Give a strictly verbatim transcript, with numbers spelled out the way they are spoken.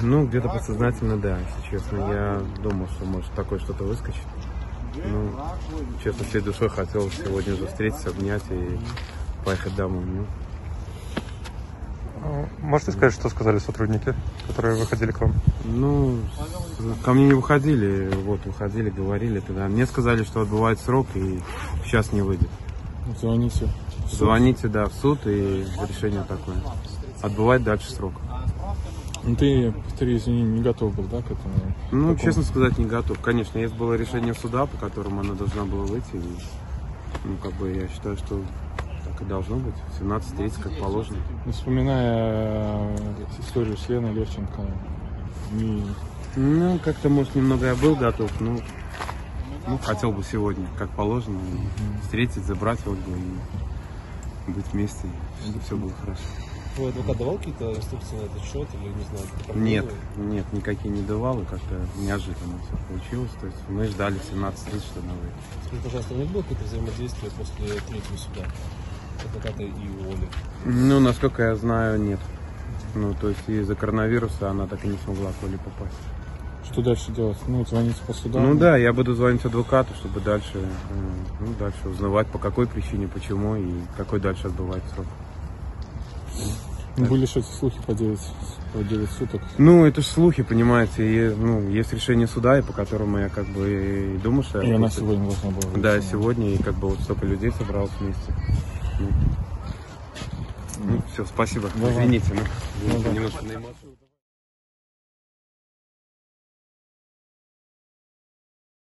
Ну, где-то подсознательно, да, если честно. Я думал, что может такое что-то выскочить. Ну, честно, всей душой хотел сегодня же встретиться, обнять и поехать домой. Ну. Можете сказать, что сказали сотрудники, которые выходили к вам? Ну, ко мне не выходили, вот, выходили, говорили тогда. Мне сказали, что отбывает срок и сейчас не выйдет. Звоните. Звоните, да, в суд, и решение такое. Отбывать дальше срок. Ну, ты, повтори, извини, не готов был, да, к этому? Ну, Какому? честно сказать, не готов. Конечно, есть было решение суда, по которому она должна была выйти. И, ну, как бы, я считаю, что так и должно быть. семнадцать тридцать, как положено. Ну, вспоминая историю с Леной Левченко, не... Ну, как-то, может, немного я был готов, но ну, хотел бы сегодня, как положено, mm-hmm. встретить, забрать Ольгу и быть вместе, чтобы все было хорошо. Твой адвокат давал какие-то инструкции на этот счет или не знаю? Нет, нет, никакие не давал, и как-то неожиданно все получилось. То есть мы ждали семнадцать тридцать, что она выйдет. Скажи, пожалуйста, не было какое-то взаимодействие после третьего суда адвоката и Оли? Ну, насколько я знаю, нет. Ну, то есть из-за коронавируса она так и не смогла к Оле попасть. Что дальше делать? Ну, звонить по судам? Ну да, я буду звонить адвокату, чтобы дальше, ну, дальше узнавать, по какой причине, почему и какой дальше отбывает срок. Были еще эти слухи по девять, по девять суток. Ну, это же слухи, понимаете, и, ну, есть решение суда, и по которому я как бы и думаю, что... И она сегодня должна была быть. Да, сегодня, и как бы вот столько людей собралось вместе. Ну, ну все, спасибо. Давай. Извините, ну, ну, немножко на эмоции.